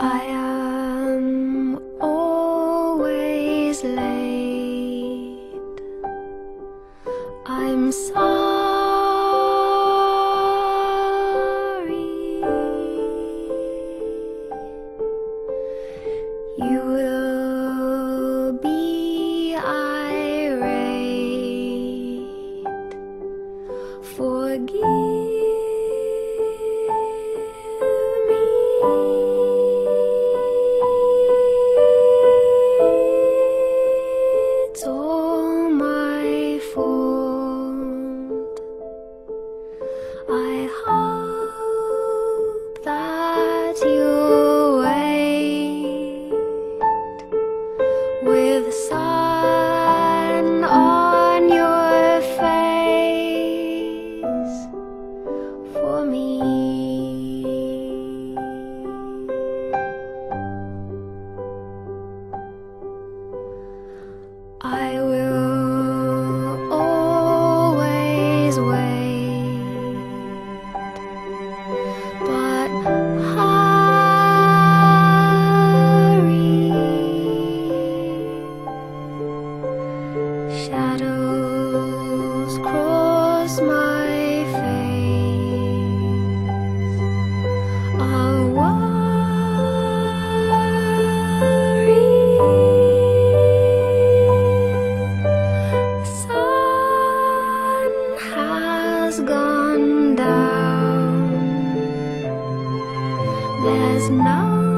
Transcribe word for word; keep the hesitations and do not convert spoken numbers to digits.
I am always late. I'm sorry. You will be irate. Forgive. It's all my fault. I hope that you'll wait with the sun on your face for me. I will always wait, but hurry. Shadows cross my face. I'll worry. Has gone down. There's no